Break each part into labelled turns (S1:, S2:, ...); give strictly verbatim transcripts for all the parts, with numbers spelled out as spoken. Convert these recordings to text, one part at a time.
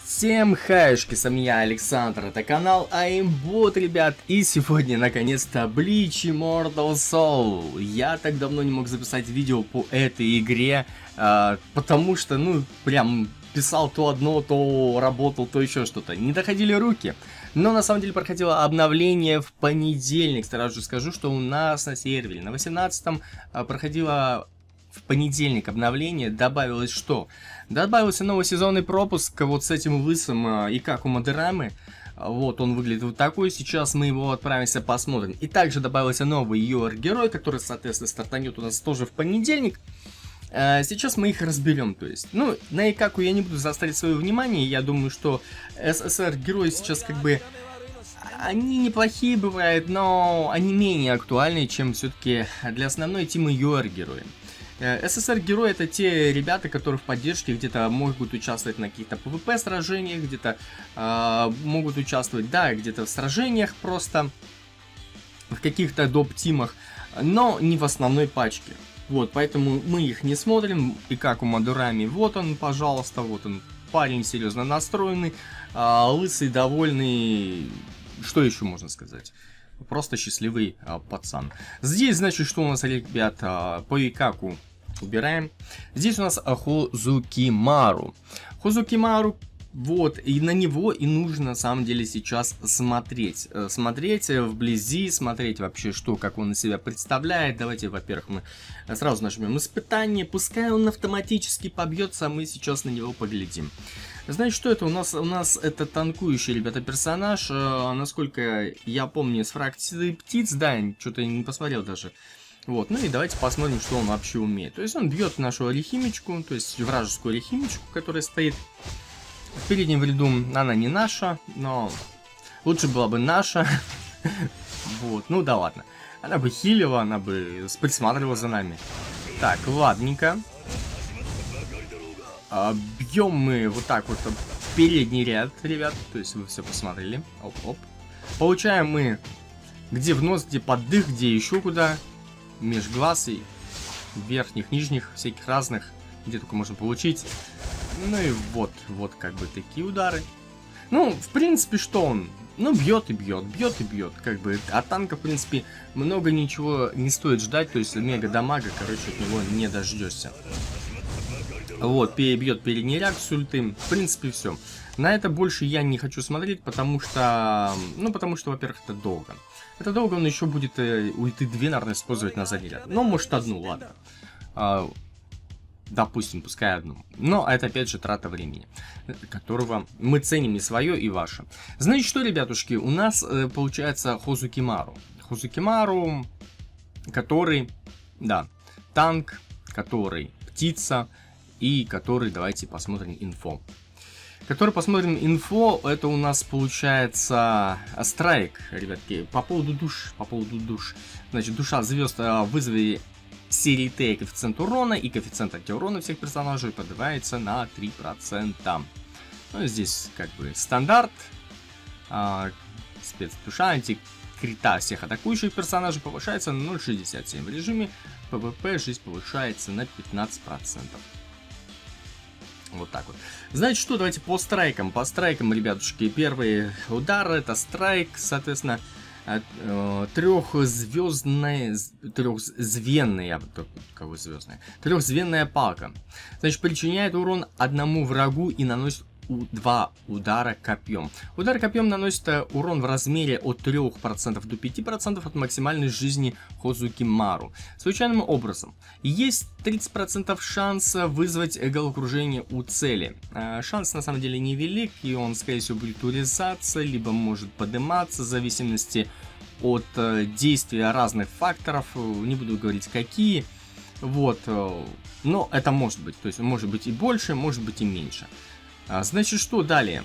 S1: Всем хаешки, с вами я, Александр, это канал Aimbot, ребят, и сегодня, наконец-то, Bleach Immortal Soul. Я так давно не мог записать видео по этой игре, э, потому что, ну, прям писал то одно, то работал, то еще что-то. Не доходили руки. Но на самом деле проходило обновление в понедельник. Сразу же скажу, что у нас на сервере на восемнадцатом э, проходило... В понедельник обновление, добавилось что? Добавился новый сезонный пропуск вот с этим лысым э, и как у Мадерамы. Вот он выглядит вот такой, сейчас мы его отправимся посмотрим. И также добавился новый ю ар-герой, который, соответственно, стартанет у нас тоже в понедельник. Э, сейчас мы их разберем, то есть. Ну, на Икаку я не буду заострять свое внимание, я думаю, что эс эс эр-герои сейчас как бы... Они неплохие бывают, но они менее актуальны, чем все-таки для основной темы ю ар-герои. эс эс эр-герои это те ребята, которые в поддержке где-то могут участвовать на каких-то пэ вэ пэ сражениях, где-то э, могут участвовать, да, где-то в сражениях просто, в каких-то доп-тимах, но не в основной пачке. Вот, поэтому мы их не смотрим, и как у Мадурами, вот он, пожалуйста, вот он, парень серьезно настроенный, э, лысый, довольный, что еще можно сказать? Просто счастливый а, пацан. Здесь, значит, что у нас, ребят, а, по Икаку убираем. Здесь у нас а, Хозукимару. Хозукимару, вот, и на него и нужно, на самом деле, сейчас смотреть. Смотреть вблизи, смотреть вообще, что, как он из себя представляет. Давайте, во-первых, мы сразу нажмем испытание. Пускай он автоматически побьется, а мы сейчас на него поглядим. Знаете, что это? У нас, у нас это танкующий, ребята, персонаж. Э, насколько я помню, с фракции птиц, да, что-то не посмотрел даже. Вот, ну и давайте посмотрим, что он вообще умеет. То есть он бьет нашу алихимичку, то есть вражескую алихимичку, которая стоит в переднем ряду. Она не наша, но лучше была бы наша. Вот, ну да ладно. Она бы хилила, она бы присматривала за нами. Так, ладненько. Бьем мы вот так вот в передний ряд, ребят. То есть вы все посмотрели. Оп-оп. Получаем мы где в нос, где под дых, где еще куда. Меж глаз и верхних, нижних, всяких разных. Где только можно получить. Ну и вот, вот как бы такие удары. Ну, в принципе, что он? Ну, бьет и бьет, бьет и бьет. Как бы от танка, в принципе, много ничего не стоит ждать. То есть мега дамага, короче, от него не дождешься. Вот, перебьет передний ряд с ульты. В принципе, все. На это больше я не хочу смотреть, потому что... Ну, потому что, во-первых, это долго. Это долго, он еще будет э, ульты две, наверное, использовать на задний ряд. Ну, может, одну, ладно. А, допустим, пускай одну. Но это, опять же, трата времени, которого мы ценим и свое, и ваше. Значит, что, ребятушки, у нас э, получается Хозукимару. Хозукимару, который... Да, танк, который птица... И который, давайте посмотрим инфо. Который посмотрим инфо, это у нас получается страйк, ребятки, по поводу душ, по поводу душ. Значит, душа звезд вызови серии Т коэффициент урона, и коэффициент антиурона всех персонажей поднимается на три процента. Ну, здесь как бы стандарт, а, спецдуша, антикрита всех атакующих персонажей повышается на ноль целых шестьдесят семь. В режиме пэ вэ пэ жизнь повышается на пятнадцать процентов. Вот так вот. Значит, что, давайте по страйкам. По страйкам, ребятушки, первый удар это страйк, соответственно, трехзвездная, трехзвенная, я бы только кого звездная, трехзвенная палка. Значит, причиняет урон одному врагу и наносит два удара копьем. Удар копьем наносит урон в размере от трёх процентов до пяти процентов от максимальной жизни Хозукимару. Случайным образом. Есть тридцать процентов шанса вызвать головокружение у цели. Шанс на самом деле невелик, и он, скорее всего, будет урезаться, либо может подниматься в зависимости от действия разных факторов. Не буду говорить какие. Вот. Но это может быть. То есть может быть и больше, может быть и меньше. Значит, что далее?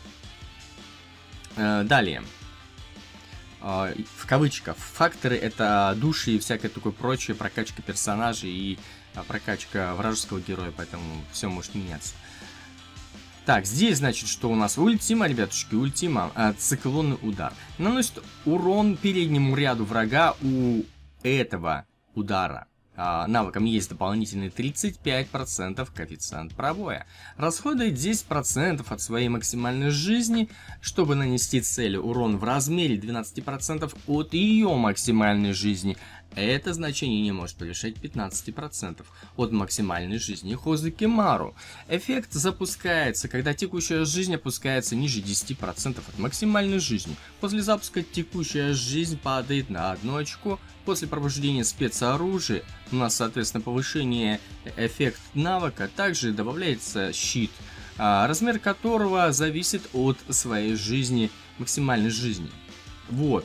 S1: Э, далее. Э, в кавычках. Факторы это души и всякое такое прочее, прокачка персонажей и а, прокачка вражеского героя, поэтому все может меняться. Так, здесь, значит, что у нас? Ультима, ребятушки, ультима. Э, циклонный удар. Наносит урон переднему ряду врага у этого удара. а, навыкам есть дополнительные тридцать пять процентов коэффициент пробоя. Расходует десять процентов от своей максимальной жизни, чтобы нанести цели урон в размере двенадцать процентов от ее максимальной жизни. Это значение не может превышать пятнадцать процентов от максимальной жизни Хозукимару. Эффект запускается, когда текущая жизнь опускается ниже десяти процентов от максимальной жизни. После запуска текущая жизнь падает на одно очко. После пробуждения спецоружия у нас, соответственно, повышение эффекта навыка. Также добавляется щит, размер которого зависит от своей жизни, максимальной жизни. Вот.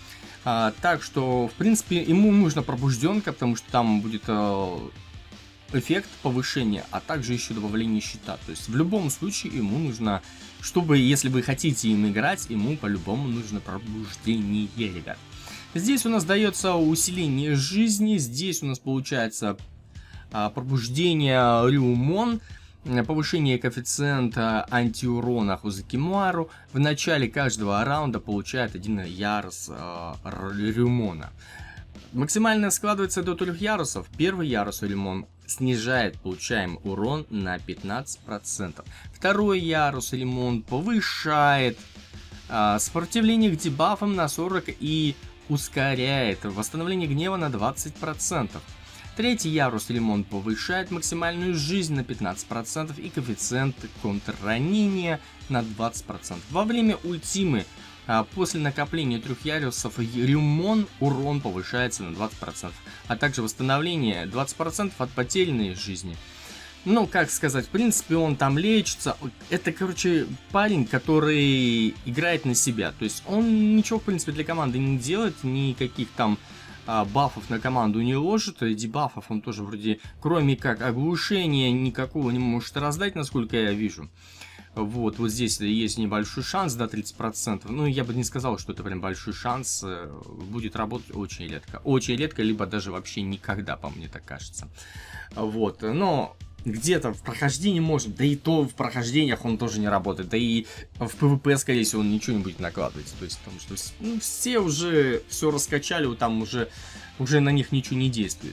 S1: А, так что, в принципе, ему нужна пробужденка, потому что там будет а, эффект повышения, а также еще добавление щита. То есть, в любом случае, ему нужно, чтобы, если вы хотите им играть, ему по-любому нужно пробуждение, ребят. Здесь у нас дается усиление жизни, здесь у нас получается а, пробуждение Рюмон, повышение коэффициента антиурона Хозукимару. В начале каждого раунда получает один ярус э, Рюмона. Максимально складывается до трех ярусов. Первый ярус Рюмон снижает получаемый урон на пятнадцать процентов. Второй ярус Рюмон повышает э, сопротивление к дебафам на сорок процентов и ускоряет восстановление гнева на двадцать процентов. Третий ярус Лимон повышает максимальную жизнь на пятнадцать процентов и коэффициент контрранения на двадцать процентов. Во время ультимы, а, после накопления трех ярусов Рюмон, урон повышается на двадцать процентов, а также восстановление двадцать процентов от потерянной жизни. Ну, как сказать, в принципе, он там лечится. Это, короче, парень, который играет на себя. То есть он ничего, в принципе, для команды не делает, никаких там бафов на команду не ложит, и дебафов он тоже вроде, кроме как оглушения, никакого не может раздать, насколько я вижу. Вот, вот здесь есть небольшой шанс до тридцати процентов. Ну, я бы не сказал, что это прям большой шанс. Будет работать очень редко. Очень редко, либо даже вообще никогда, по мне так кажется. Вот, но где-то в прохождении может, да и то в прохождениях он тоже не работает, да и в пэ вэ пэ, скорее всего, он ничего не будет накладывать, то есть, потому что ну, все уже все раскачали, там уже, уже на них ничего не действует.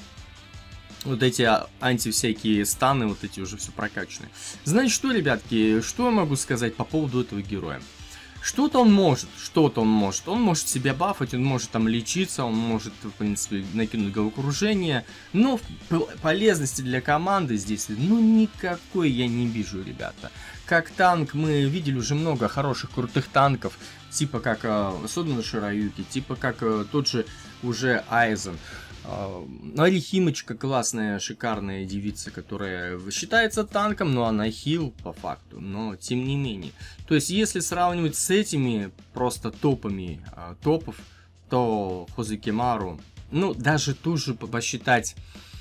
S1: Вот эти анти всякие станы, вот эти уже все прокачаны. Значит, что, ребятки, что я могу сказать по поводу этого героя? Что-то он может, что-то он может. Он может себя бафать, он может там лечиться, он может, в принципе, накинуть головокружение. Но полезности для команды здесь, ну, никакой я не вижу, ребята. Как танк мы видели уже много хороших, крутых танков. Типа как э, Содана Шираюки, типа как э, тот же уже Айзен. Арихимочка классная, шикарная девица, которая считается танком, но она хил по факту, но тем не менее. То есть, если сравнивать с этими просто топами а, топов, то Хозукимару, ну, даже ту же посчитать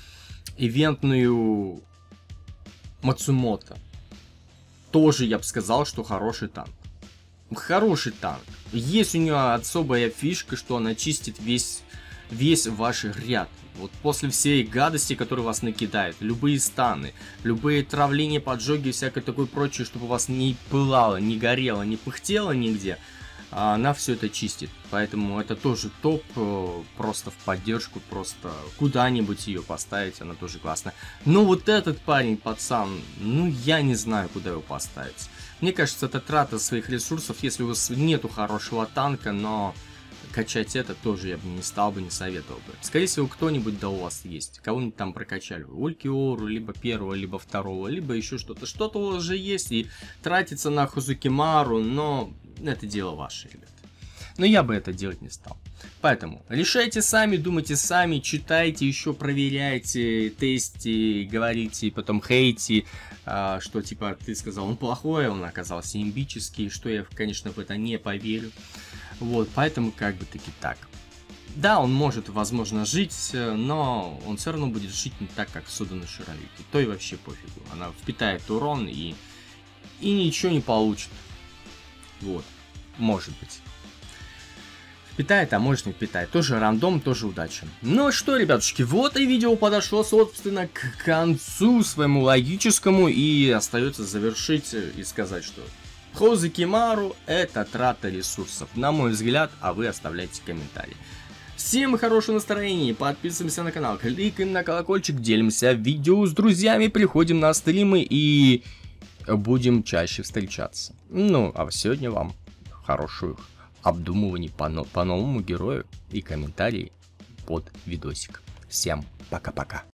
S1: ивентную Мацумото, тоже я бы сказал, что хороший танк. Хороший танк. Есть у нее особая фишка, что она чистит весь... весь ваш ряд. Вот после всей гадости, которую вас накидает, любые станы, любые травления, поджоги и всякое такое прочее, чтобы у вас не пылало, не горело, не пыхтело нигде, она все это чистит. Поэтому это тоже топ, просто в поддержку, просто куда-нибудь ее поставить, она тоже классная. Но вот этот парень, пацан, ну я не знаю, куда его поставить. Мне кажется, это трата своих ресурсов, если у вас нету хорошего танка, но... качать это тоже я бы не стал бы, не советовал бы. Скорее всего, кто-нибудь да у вас есть. Кого-нибудь там прокачали. Улькиору, либо первого, либо второго, либо еще что-то. Что-то у вас же есть и тратится на Хозукимару, но это дело ваше, ребят. Но я бы это делать не стал. Поэтому решайте сами, думайте сами, читайте, еще проверяйте, тестите, говорите, потом хейте, а, что типа ты сказал он плохой, он оказался имбический, что я, конечно, в это не поверю. Вот, поэтому как бы таки так. Да, он может, возможно, жить, но он все равно будет жить не так, как Содана Шираюки. То и вообще пофигу. Она впитает урон и, и ничего не получит. Вот, может быть. Впитает, а может не впитает. Тоже рандом, тоже удача. Ну что, ребятушки, вот и видео подошло, собственно, к концу своему логическому. И остается завершить и сказать, что Хозукимару это трата ресурсов, на мой взгляд, а вы оставляйте комментарии. Всем хорошего настроения, подписываемся на канал, кликаем на колокольчик, делимся видео с друзьями, приходим на стримы и будем чаще встречаться. Ну, а сегодня вам хороших обдумываний по, но по новому герою и комментарии под видосик. Всем пока-пока.